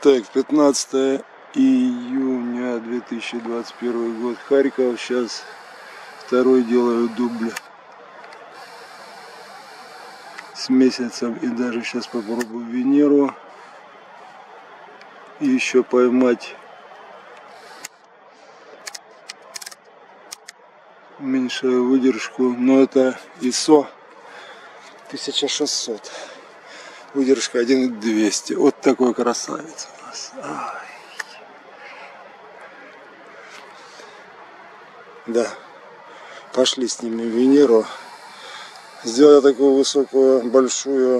Так, 15 июня 2021 год, Харьков. Сейчас второй делаю дубль с месяцем, и даже сейчас попробую Венеру и еще поймать меньшую выдержку, но это ISO 1600, выдержка 1200. Вот такой красавец у нас. Ай. Да, пошли снимем Венеру. Сделать такую высокую, большую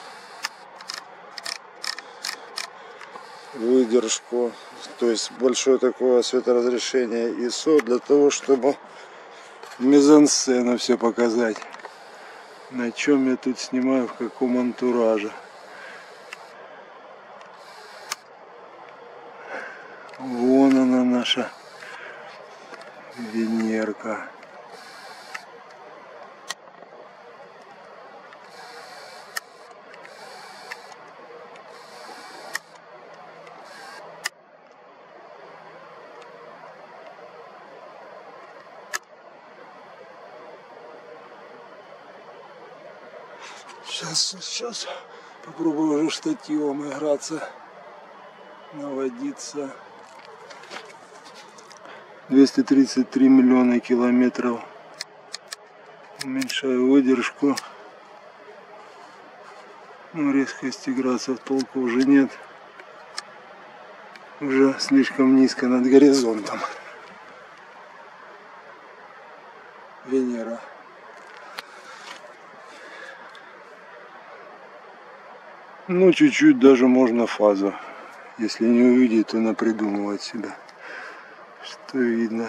выдержку, то есть большое такое светоразрешение ISO, для того, чтобы мизансцену все показать, на чем я тут снимаю, в каком антураже. Вон она, наша Венерка. Сейчас попробую уже штативом играться, наводиться. 233 миллиона километров. Уменьшаю выдержку. Ну, резкости градусов толку уже нет. Уже слишком низко над горизонтом. Венера. Ну, чуть-чуть даже можно фазу. Если не увидеть, то напридумывать себя. Что видно.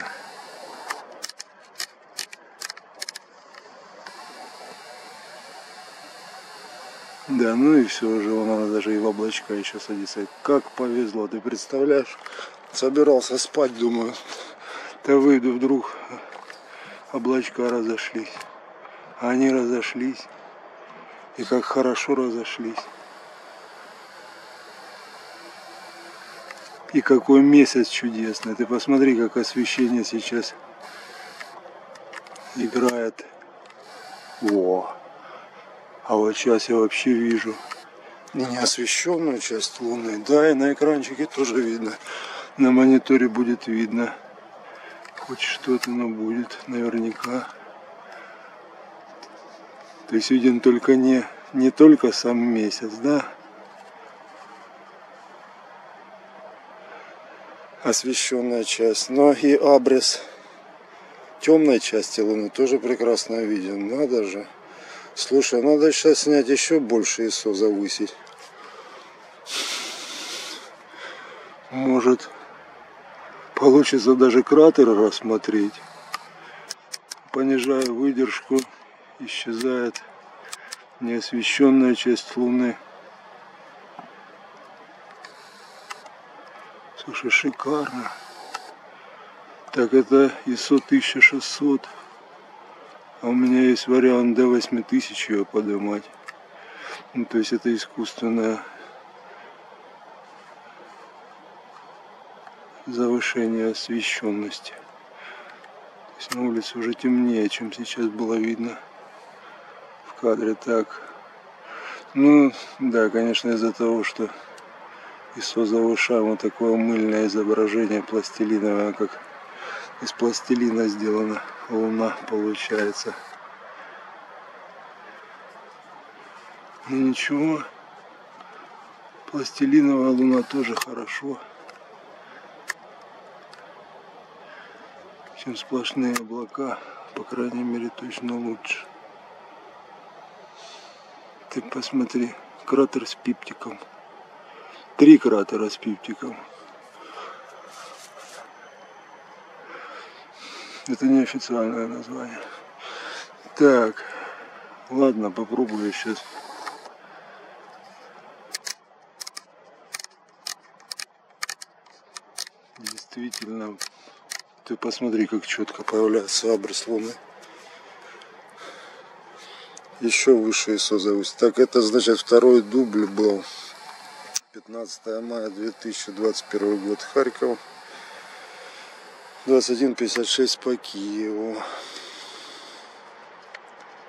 Да, ну и все уже, вон она даже и в облачка еще садится. Как повезло, ты представляешь? Собирался спать, думаю. Да выйду, вдруг облачка разошлись. А они разошлись. И как хорошо разошлись. И какой месяц чудесный. Ты посмотри, как освещение сейчас играет. О! А вот сейчас я вообще вижу неосвещенную часть Луны. Да, и на экранчике тоже видно. На мониторе будет видно. Хоть что-то, но будет наверняка. То есть виден только не только сам месяц, да? Освещенная часть, но и абрис темной части Луны тоже прекрасно виден. Надо же. Слушай, надо сейчас снять еще больше ISO, завысить. Может, получится даже кратеры рассмотреть. Понижаю выдержку, исчезает неосвещенная часть Луны. Слушай, шикарно. Так, это ISO 1600. А у меня есть вариант до 8000 ее поднимать. Ну, то есть это искусственное завышение освещенности. То есть на улице уже темнее, чем сейчас было видно в кадре. Так. Ну, да, конечно, из-за того, что ISO завышаем, вот такое мыльное изображение пластилиновое, как из пластилина сделана Луна получается. Ну ничего, пластилиновая Луна тоже хорошо, чем сплошные облака, по крайней мере точно лучше. Ты посмотри, кратер с пиптиком. 3 кратера с пиптиком. Это неофициальное название. Так, ладно, попробую сейчас. Действительно, ты посмотри, как четко появляется абрис Луны. Еще выше ISO завысить. Так, это значит второй дубль был. 15 мая 2021 год, Харьков, 21:56 по Киеву.